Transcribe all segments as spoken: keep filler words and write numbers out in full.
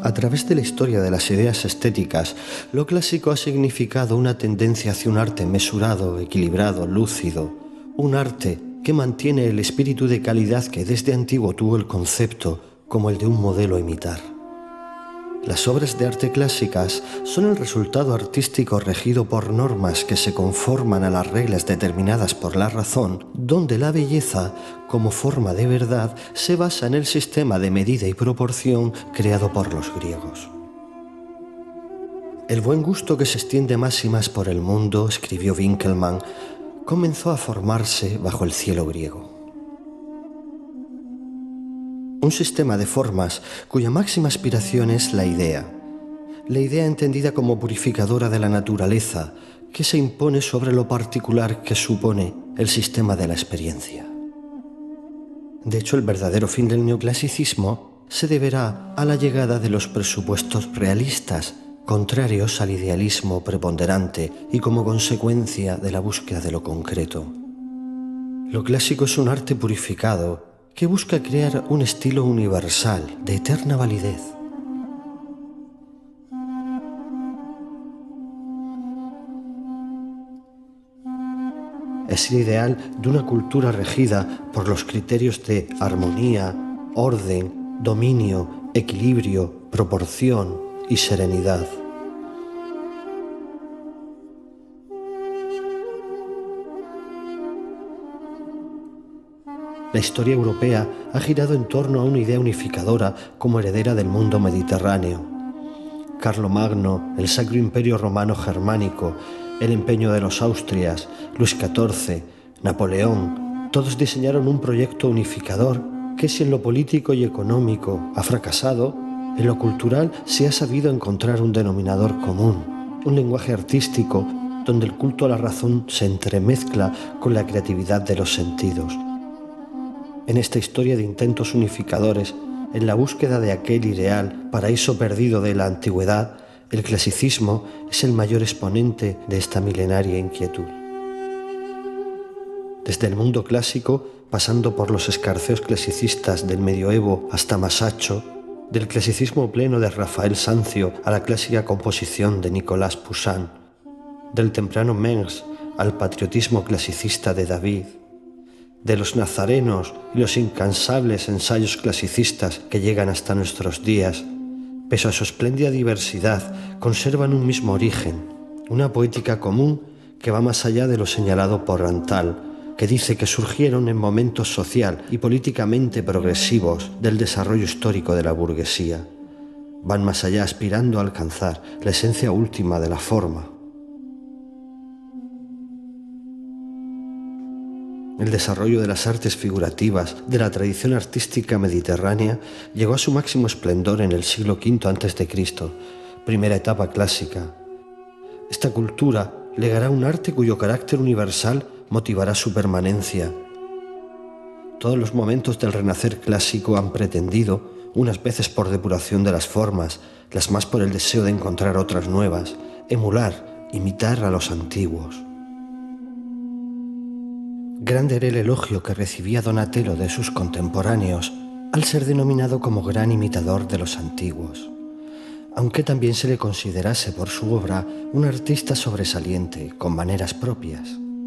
A través de la historia de las ideas estéticas, lo clásico ha significado una tendencia hacia un arte mesurado, equilibrado, lúcido, un arte que mantiene el espíritu de calidad que desde antiguo tuvo el concepto como el de un modelo a imitar. Las obras de arte clásicas son el resultado artístico regido por normas que se conforman a las reglas determinadas por la razón, donde la belleza, como forma de verdad, se basa en el sistema de medida y proporción creado por los griegos. El buen gusto que se extiende más y más por el mundo, escribió Winckelmann, comenzó a formarse bajo el cielo griego. Un sistema de formas cuya máxima aspiración es la idea. La idea entendida como purificadora de la naturaleza, que se impone sobre lo particular que supone el sistema de la experiencia. De hecho, el verdadero fin del neoclasicismo se deberá a la llegada de los presupuestos realistas, contrarios al idealismo preponderante y como consecuencia de la búsqueda de lo concreto. Lo clásico es un arte purificado que busca crear un estilo universal, de eterna validez. Es el ideal de una cultura regida por los criterios de armonía, orden, dominio, equilibrio, proporción y serenidad. La historia europea ha girado en torno a una idea unificadora como heredera del mundo mediterráneo. Carlomagno, el Sacro Imperio Romano Germánico, el empeño de los Austrias, Luis catorce, Napoleón, todos diseñaron un proyecto unificador que, si en lo político y económico ha fracasado, en lo cultural se ha sabido encontrar un denominador común, un lenguaje artístico donde el culto a la razón se entremezcla con la creatividad de los sentidos. En esta historia de intentos unificadores, en la búsqueda de aquel ideal, paraíso perdido de la antigüedad, el clasicismo es el mayor exponente de esta milenaria inquietud. Desde el mundo clásico, pasando por los escarceos clasicistas del medioevo hasta Masaccio, del clasicismo pleno de Rafael Sanzio a la clásica composición de Nicolas Poussin, del temprano Mengs al patriotismo clasicista de David, de los nazarenos y los incansables ensayos clasicistas que llegan hasta nuestros días, pese a su espléndida diversidad, conservan un mismo origen, una poética común que va más allá de lo señalado por Rantal, que dice que surgieron en momentos social y políticamente progresivos del desarrollo histórico de la burguesía. Van más allá aspirando a alcanzar la esencia última de la forma. El desarrollo de las artes figurativas de la tradición artística mediterránea llegó a su máximo esplendor en el siglo quinto antes de Cristo, primera etapa clásica. Esta cultura legará un arte cuyo carácter universal motivará su permanencia. Todos los momentos del renacer clásico han pretendido, unas veces por depuración de las formas, las más por el deseo de encontrar otras nuevas, emular, imitar a los antiguos. Grande era el elogio que recibía Donatello de sus contemporáneos al ser denominado como gran imitador de los antiguos, aunque también se le considerase por su obra un artista sobresaliente, con maneras propias.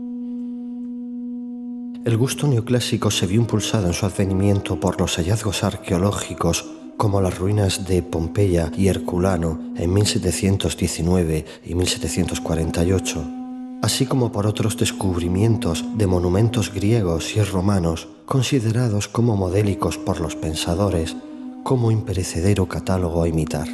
El gusto neoclásico se vio impulsado en su advenimiento por los hallazgos arqueológicos como las ruinas de Pompeya y Herculano en mil setecientos diecinueve y mil setecientos cuarenta y ocho, así como por otros descubrimientos de monumentos griegos y romanos considerados como modélicos por los pensadores, como imperecedero catálogo a imitar.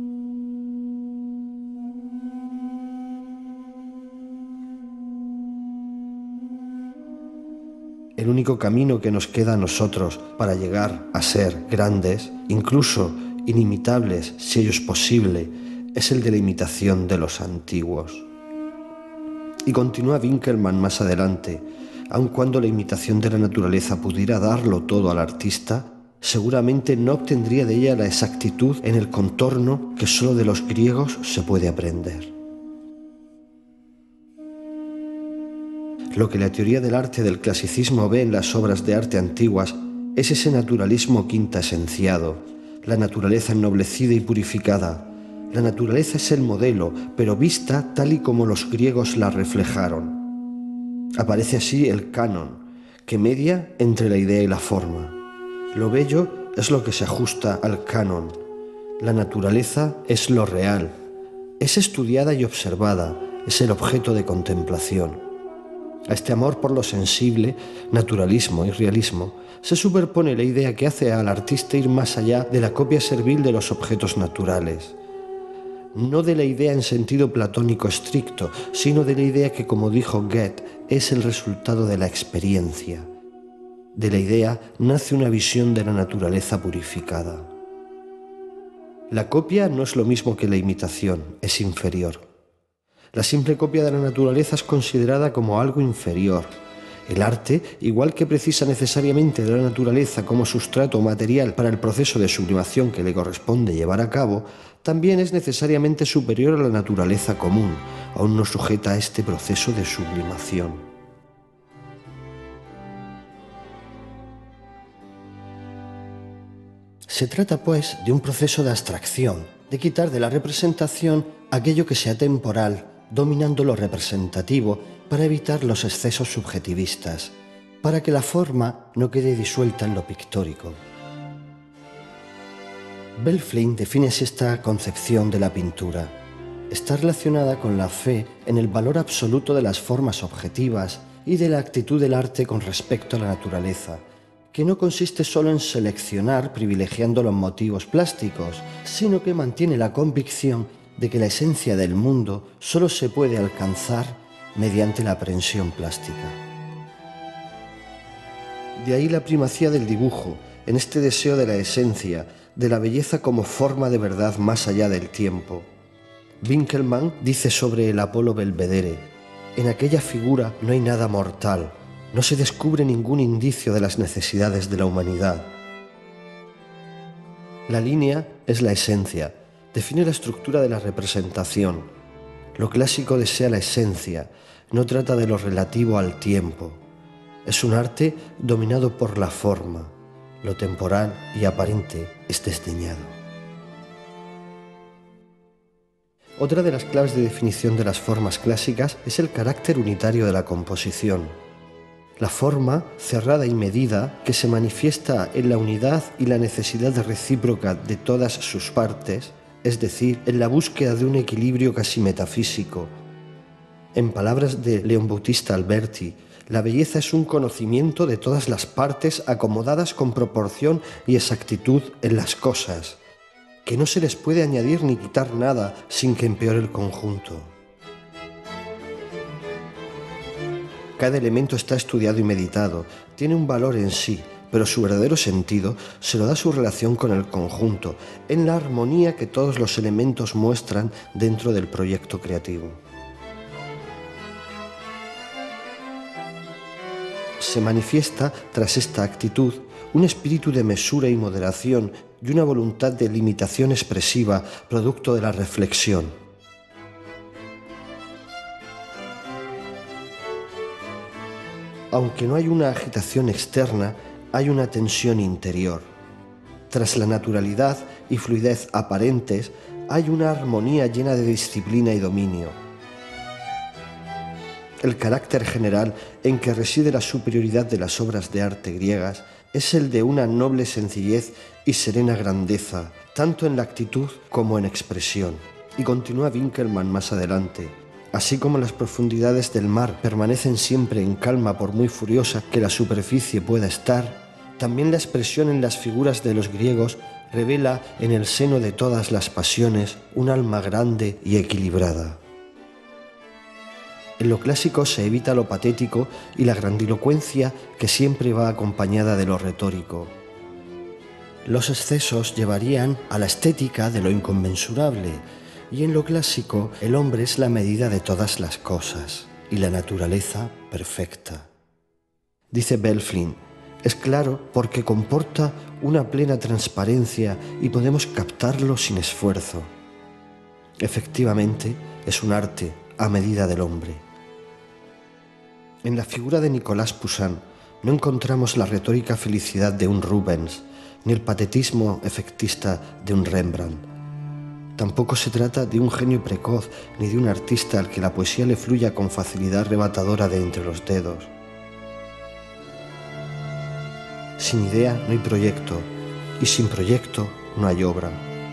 El único camino que nos queda a nosotros para llegar a ser grandes, incluso inimitables si ello es posible, es el de la imitación de los antiguos. Y continúa Winckelmann más adelante, aun cuando la imitación de la naturaleza pudiera darlo todo al artista, seguramente no obtendría de ella la exactitud en el contorno que solo de los griegos se puede aprender. Lo que la teoría del arte del clasicismo ve en las obras de arte antiguas es ese naturalismo quintaesenciado, la naturaleza ennoblecida y purificada. La naturaleza es el modelo, pero vista tal y como los griegos la reflejaron. Aparece así el canon, que media entre la idea y la forma. Lo bello es lo que se ajusta al canon. La naturaleza es lo real. Es estudiada y observada, es el objeto de contemplación. A este amor por lo sensible, naturalismo y realismo, se superpone la idea que hace al artista ir más allá de la copia servil de los objetos naturales. No de la idea en sentido platónico estricto, sino de la idea que, como dijo Goethe, es el resultado de la experiencia. De la idea nace una visión de la naturaleza purificada. La copia no es lo mismo que la imitación, es inferior. La simple copia de la naturaleza es considerada como algo inferior. El arte, igual que precisa necesariamente de la naturaleza como sustrato material para el proceso de sublimación que le corresponde llevar a cabo, también es necesariamente superior a la naturaleza común, aún no sujeta a este proceso de sublimación. Se trata, pues, de un proceso de abstracción, de quitar de la representación aquello que sea temporal, dominando lo representativo para evitar los excesos subjetivistas, para que la forma no quede disuelta en lo pictórico. Belflin define así esta concepción de la pintura. Está relacionada con la fe en el valor absoluto de las formas objetivas y de la actitud del arte con respecto a la naturaleza, que no consiste solo en seleccionar privilegiando los motivos plásticos, sino que mantiene la convicción de que la esencia del mundo solo se puede alcanzar mediante la aprehensión plástica. De ahí la primacía del dibujo, en este deseo de la esencia, de la belleza como forma de verdad más allá del tiempo. Winkelmann dice sobre el Apolo Belvedere: en aquella figura no hay nada mortal, no se descubre ningún indicio de las necesidades de la humanidad. La línea es la esencia, define la estructura de la representación. Lo clásico desea la esencia, no trata de lo relativo al tiempo. Es un arte dominado por la forma. Lo temporal y aparente es desdeñado. Otra de las claves de definición de las formas clásicas es el carácter unitario de la composición. La forma, cerrada y medida, que se manifiesta en la unidad y la necesidad recíproca de todas sus partes, es decir, en la búsqueda de un equilibrio casi metafísico. En palabras de Leon Battista Alberti, la belleza es un conocimiento de todas las partes acomodadas con proporción y exactitud en las cosas, que no se les puede añadir ni quitar nada sin que empeore el conjunto. Cada elemento está estudiado y meditado, tiene un valor en sí, pero su verdadero sentido se lo da su relación con el conjunto, en la armonía que todos los elementos muestran dentro del proyecto creativo. Se manifiesta, tras esta actitud, un espíritu de mesura y moderación y una voluntad de limitación expresiva, producto de la reflexión. Aunque no hay una agitación externa, hay una tensión interior. Tras la naturalidad y fluidez aparentes, hay una armonía llena de disciplina y dominio. El carácter general en que reside la superioridad de las obras de arte griegas es el de una noble sencillez y serena grandeza, tanto en la actitud como en expresión. Y continúa Winkelmann más adelante: así como las profundidades del mar permanecen siempre en calma por muy furiosa que la superficie pueda estar, también la expresión en las figuras de los griegos revela en el seno de todas las pasiones un alma grande y equilibrada. En lo clásico se evita lo patético y la grandilocuencia que siempre va acompañada de lo retórico. Los excesos llevarían a la estética de lo inconmensurable, y en lo clásico el hombre es la medida de todas las cosas y la naturaleza perfecta. Dice Belflin: es claro porque comporta una plena transparencia y podemos captarlo sin esfuerzo. Efectivamente, es un arte a medida del hombre. En la figura de Nicolas Poussin no encontramos la retórica felicidad de un Rubens, ni el patetismo efectista de un Rembrandt. Tampoco se trata de un genio precoz ni de un artista al que la poesía le fluya con facilidad arrebatadora de entre los dedos. Sin idea no hay proyecto, y sin proyecto no hay obra.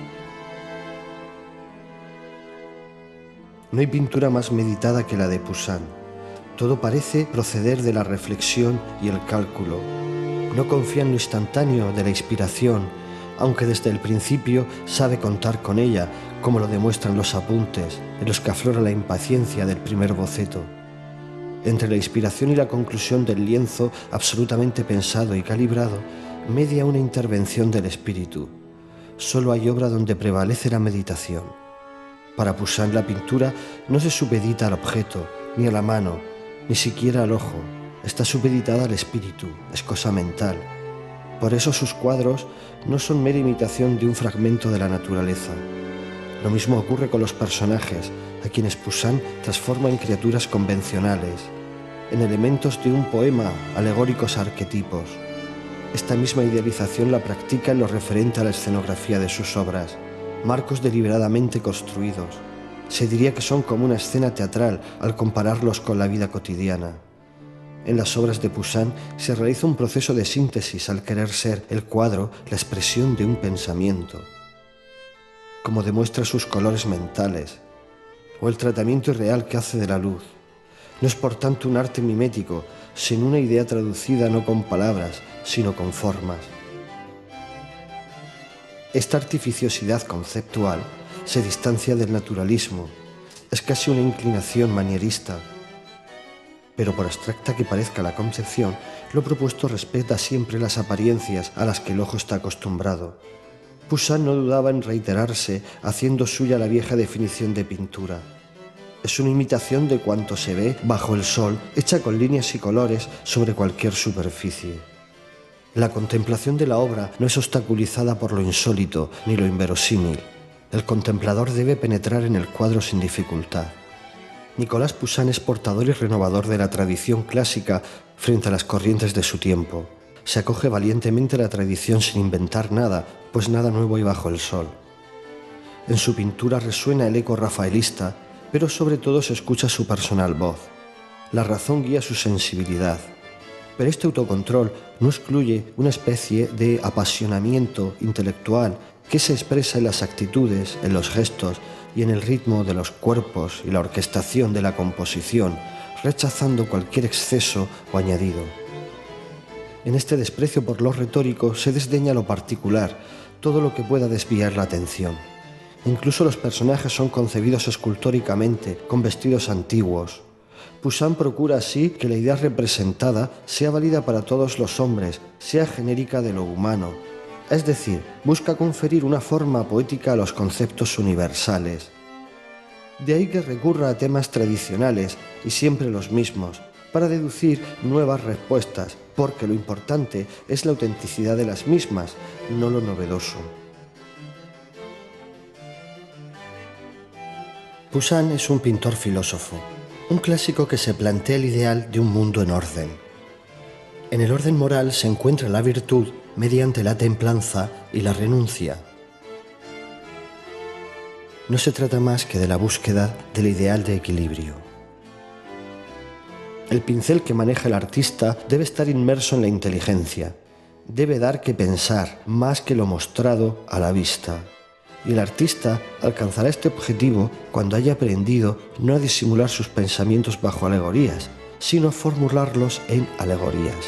No hay pintura más meditada que la de Poussin. Todo parece proceder de la reflexión y el cálculo. No confía en lo instantáneo de la inspiración, aunque desde el principio sabe contar con ella, como lo demuestran los apuntes, en los que aflora la impaciencia del primer boceto. Entre la inspiración y la conclusión del lienzo absolutamente pensado y calibrado, media una intervención del espíritu. Solo hay obra donde prevalece la meditación. Para Poussin la pintura no se supedita al objeto, ni a la mano, ni siquiera al ojo. Está supeditada al espíritu, es cosa mental. Por eso sus cuadros no son mera imitación de un fragmento de la naturaleza. Lo mismo ocurre con los personajes, a quienes Poussin transforma en criaturas convencionales, en elementos de un poema, alegóricos arquetipos. Esta misma idealización la practica en lo referente a la escenografía de sus obras, marcos deliberadamente construidos. Se diría que son como una escena teatral al compararlos con la vida cotidiana. En las obras de Poussin se realiza un proceso de síntesis al querer ser el cuadro la expresión de un pensamiento, como demuestra sus colores mentales, o el tratamiento irreal que hace de la luz. No es por tanto un arte mimético, sino una idea traducida no con palabras, sino con formas. Esta artificiosidad conceptual se distancia del naturalismo, es casi una inclinación manierista. Pero por abstracta que parezca la concepción, lo propuesto respeta siempre las apariencias a las que el ojo está acostumbrado. Poussin no dudaba en reiterarse, haciendo suya la vieja definición de pintura. Es una imitación de cuanto se ve bajo el sol, hecha con líneas y colores sobre cualquier superficie. La contemplación de la obra no es obstaculizada por lo insólito ni lo inverosímil. El contemplador debe penetrar en el cuadro sin dificultad. Nicolas Poussin es portador y renovador de la tradición clásica frente a las corrientes de su tiempo. Se acoge valientemente a la tradición sin inventar nada, pues nada nuevo hay bajo el sol. En su pintura resuena el eco rafaelista, pero sobre todo se escucha su personal voz. La razón guía su sensibilidad. Pero este autocontrol no excluye una especie de apasionamiento intelectual que se expresa en las actitudes, en los gestos y en el ritmo de los cuerpos y la orquestación de la composición, rechazando cualquier exceso o añadido. En este desprecio por lo retórico se desdeña lo particular, todo lo que pueda desviar la atención. Incluso los personajes son concebidos escultóricamente, con vestidos antiguos. Poussin procura así que la idea representada sea válida para todos los hombres, sea genérica de lo humano. Es decir, busca conferir una forma poética a los conceptos universales. De ahí que recurra a temas tradicionales y siempre los mismos, para deducir nuevas respuestas, porque lo importante es la autenticidad de las mismas, no lo novedoso. Poussin es un pintor filósofo, un clásico que se plantea el ideal de un mundo en orden. En el orden moral se encuentra la virtud mediante la templanza y la renuncia. No se trata más que de la búsqueda del ideal de equilibrio. El pincel que maneja el artista debe estar inmerso en la inteligencia, debe dar que pensar más que lo mostrado a la vista. Y el artista alcanzará este objetivo cuando haya aprendido no a disimular sus pensamientos bajo alegorías, sino a formularlos en alegorías.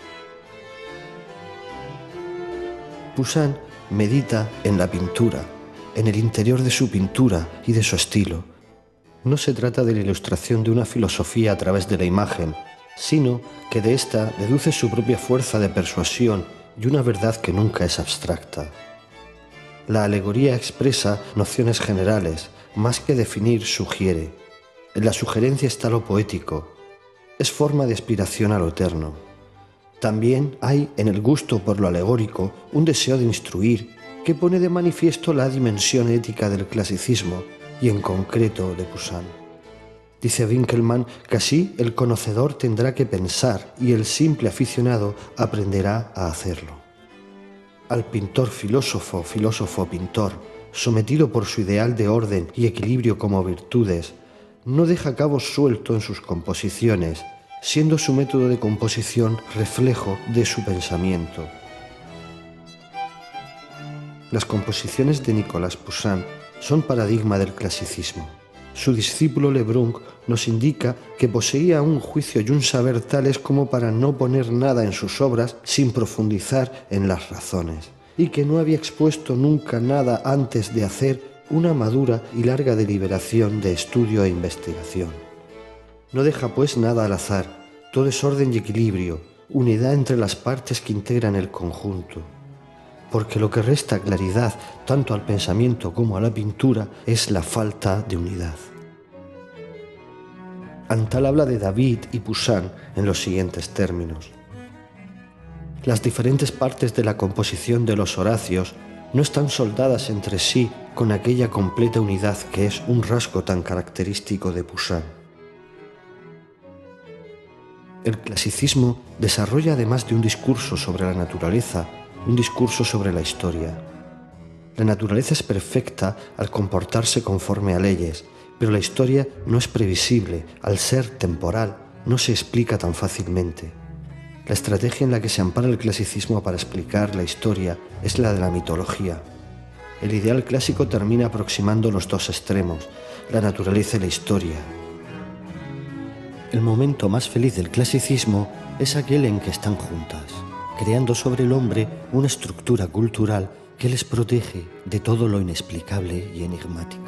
Poussin medita en la pintura, en el interior de su pintura y de su estilo. No se trata de la ilustración de una filosofía a través de la imagen, sino que de ésta deduce su propia fuerza de persuasión y una verdad que nunca es abstracta. La alegoría expresa nociones generales, más que definir, sugiere. En la sugerencia está lo poético. Es forma de aspiración a lo eterno. También hay en el gusto por lo alegórico un deseo de instruir que pone de manifiesto la dimensión ética del clasicismo y en concreto de Poussin. Dice Winkelmann que así el conocedor tendrá que pensar y el simple aficionado aprenderá a hacerlo. Al pintor filósofo, filósofo pintor, sometido por su ideal de orden y equilibrio como virtudes, no deja cabos sueltos en sus composiciones, siendo su método de composición reflejo de su pensamiento. Las composiciones de Nicolas Poussin son paradigma del clasicismo. Su discípulo Le Brun nos indica que poseía un juicio y un saber tales como para no poner nada en sus obras sin profundizar en las razones, y que no había expuesto nunca nada antes de hacer una madura y larga deliberación de estudio e investigación. No deja pues nada al azar, todo es orden y equilibrio, unidad entre las partes que integran el conjunto. Porque lo que resta claridad tanto al pensamiento como a la pintura es la falta de unidad. Antal habla de David y Poussin en los siguientes términos. Las diferentes partes de la composición de los Horacios no están soldadas entre sí con aquella completa unidad que es un rasgo tan característico de Poussin. El clasicismo desarrolla, además de un discurso sobre la naturaleza, un discurso sobre la historia. La naturaleza es perfecta al comportarse conforme a leyes, pero la historia no es previsible, al ser temporal, no se explica tan fácilmente. La estrategia en la que se ampara el clasicismo para explicar la historia es la de la mitología. El ideal clásico termina aproximando los dos extremos, la naturaleza y la historia. El momento más feliz del clasicismo es aquel en que están juntas, creando sobre el hombre una estructura cultural que les protege de todo lo inexplicable y enigmático.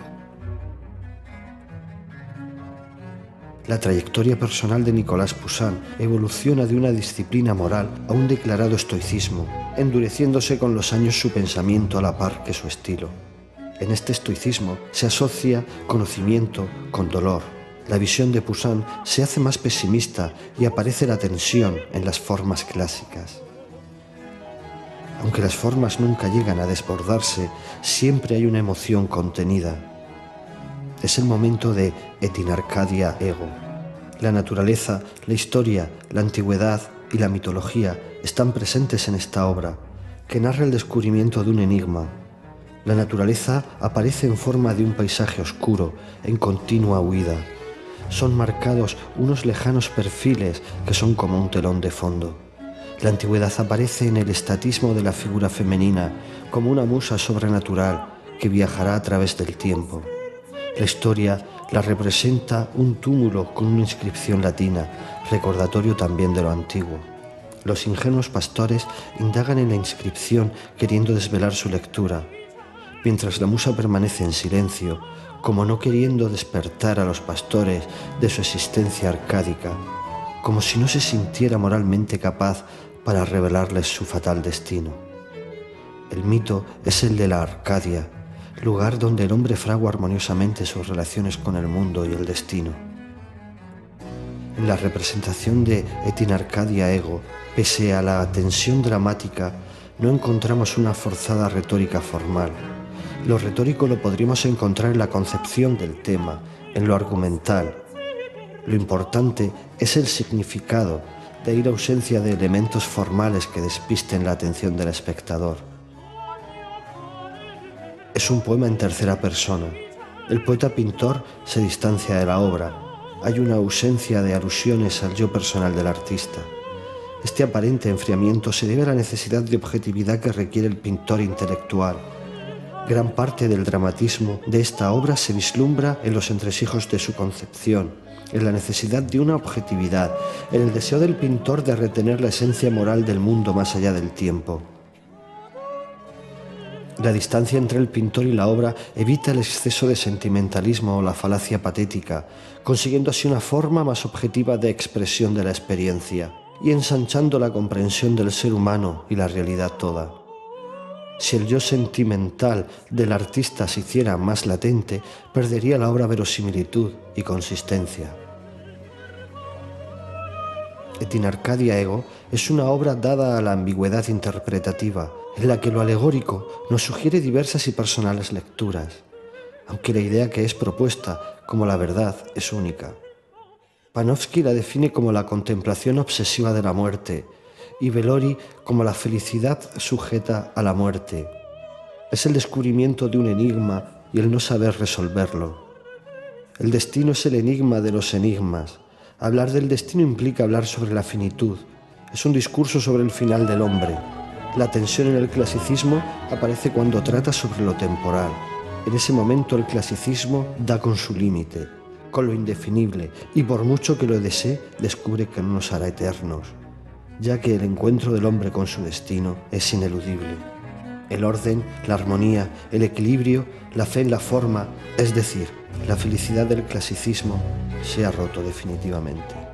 La trayectoria personal de Nicolas Poussin evoluciona de una disciplina moral a un declarado estoicismo, endureciéndose con los años su pensamiento a la par que su estilo. En este estoicismo se asocia conocimiento con dolor. La visión de Poussin se hace más pesimista y aparece la tensión en las formas clásicas. Aunque las formas nunca llegan a desbordarse, siempre hay una emoción contenida. Es el momento de et in Arcadia ego. La naturaleza, la historia, la antigüedad y la mitología están presentes en esta obra, que narra el descubrimiento de un enigma. La naturaleza aparece en forma de un paisaje oscuro, en continua huida. Son marcados unos lejanos perfiles que son como un telón de fondo. La antigüedad aparece en el estatismo de la figura femenina, como una musa sobrenatural que viajará a través del tiempo. La historia la representa un túmulo con una inscripción latina, recordatorio también de lo antiguo. Los ingenuos pastores indagan en la inscripción queriendo desvelar su lectura, mientras la musa permanece en silencio, como no queriendo despertar a los pastores de su existencia arcádica, como si no se sintiera moralmente capaz para revelarles su fatal destino. El mito es el de la Arcadia, lugar donde el hombre fragua armoniosamente sus relaciones con el mundo y el destino. En la representación de et in Arcadia ego, pese a la tensión dramática, no encontramos una forzada retórica formal. Lo retórico lo podríamos encontrar en la concepción del tema, en lo argumental. Lo importante es el significado, de ahí la ausencia de elementos formales que despisten la atención del espectador. Es un poema en tercera persona. El poeta-pintor se distancia de la obra. Hay una ausencia de alusiones al yo personal del artista. Este aparente enfriamiento se debe a la necesidad de objetividad que requiere el pintor intelectual. Gran parte del dramatismo de esta obra se vislumbra en los entresijos de su concepción, en la necesidad de una objetividad, en el deseo del pintor de retener la esencia moral del mundo más allá del tiempo. La distancia entre el pintor y la obra evita el exceso de sentimentalismo o la falacia patética, consiguiendo así una forma más objetiva de expresión de la experiencia y ensanchando la comprensión del ser humano y la realidad toda. Si el yo sentimental del artista se hiciera más latente, perdería la obra verosimilitud y consistencia. Et in Arcadia ego es una obra dada a la ambigüedad interpretativa, en la que lo alegórico nos sugiere diversas y personales lecturas, aunque la idea que es propuesta como la verdad es única. Panofsky la define como la contemplación obsesiva de la muerte, y Velori como la felicidad sujeta a la muerte. Es el descubrimiento de un enigma y el no saber resolverlo. El destino es el enigma de los enigmas. Hablar del destino implica hablar sobre la finitud. Es un discurso sobre el final del hombre. La tensión en el clasicismo aparece cuando trata sobre lo temporal. En ese momento el clasicismo da con su límite, con lo indefinible, y por mucho que lo desee, descubre que no nos hará eternos, ya que el encuentro del hombre con su destino es ineludible. El orden, la armonía, el equilibrio, la fe en la forma, es decir, la felicidad del clasicismo, se ha roto definitivamente.